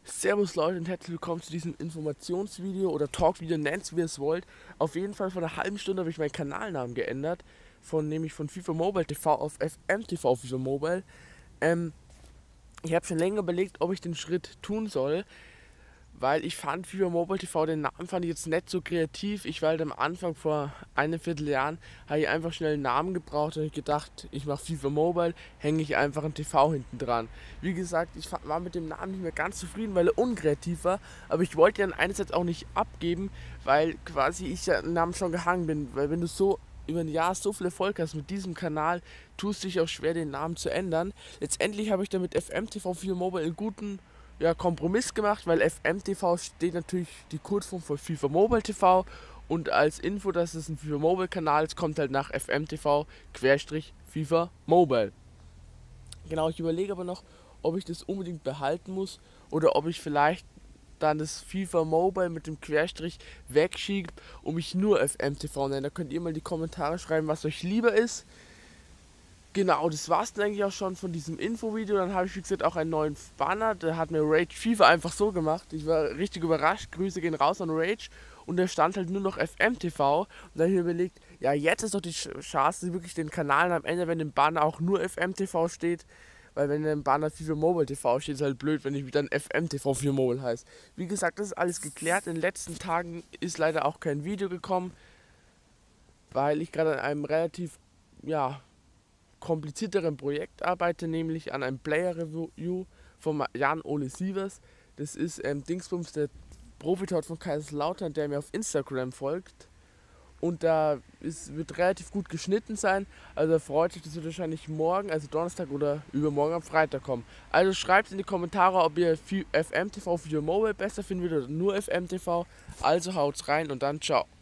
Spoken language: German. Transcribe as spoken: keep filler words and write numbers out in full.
Servus Leute und herzlich willkommen zu diesem Informationsvideo oder Talkvideo, nennt es wie ihr es wollt. Auf jeden Fall vor einer halben Stunde habe ich meinen Kanalnamen geändert, von nämlich von FIFA Mobile T V auf F M T V FIFA Mobile. Ähm, ich habe schon länger überlegt, ob ich den Schritt tun soll, weil ich fand FIFA Mobile T V, den Namen fand ich jetzt nicht so kreativ. Ich war halt am Anfang vor einem Vierteljahren, habe ich einfach schnell einen Namen gebraucht und ich gedacht, ich mache FIFA Mobile, hänge ich einfach ein T V hinten dran. Wie gesagt, ich war mit dem Namen nicht mehr ganz zufrieden, weil er unkreativ war, aber ich wollte ihn einerseits auch nicht abgeben, weil quasi ich ja den Namen schon gehangen bin, weil wenn du so über ein Jahr so viel Erfolg hast mit diesem Kanal, tust du dich auch schwer, den Namen zu ändern. Letztendlich habe ich damit F M T V FIFA Mobile einen guten ja, Kompromiss gemacht, weil F M T V steht natürlich die Kurzform von FIFA Mobile T V und als Info, dass es ein FIFA Mobile Kanal ist, kommt halt nach F M T V Querstrich FIFA Mobile. Genau, ich überlege aber noch, ob ich das unbedingt behalten muss oder ob ich vielleicht dann das FIFA Mobile mit dem Querstrich wegschiebe und mich nur F M T V nenne. Da könnt ihr mal in die Kommentare schreiben, was euch lieber ist. Genau, das war's dann eigentlich auch schon von diesem Infovideo. Dann habe ich, wie gesagt, auch einen neuen Banner. Der hat mir Rage FIFA einfach so gemacht. Ich war richtig überrascht. Grüße gehen raus an Rage. Und da stand halt nur noch F M T V. Und dann habe ich mir überlegt, ja, jetzt ist doch die Chance, wirklich den Kanal am Ende, wenn im Banner auch nur F M T V steht. Weil wenn im Banner FIFA Mobile T V steht, ist halt blöd, wenn ich dann F M T V FIFA Mobile heißt. Wie gesagt, das ist alles geklärt. In den letzten Tagen ist leider auch kein Video gekommen, weil ich gerade an einem relativ, ja, komplizierteren Projekt arbeite, nämlich an einem Player Review von Jan-Ole Sievers. Das ist ähm, Dingsbums, der Profitor von Kaiserslautern, der mir auf Instagram folgt. Und da ist, wird relativ gut geschnitten sein. Also freut sich, das wird wahrscheinlich morgen, also Donnerstag oder übermorgen am Freitag kommen. Also schreibt in die Kommentare, ob ihr F M T V für Mobile besser findet oder nur F M T V. Also haut's rein und dann ciao.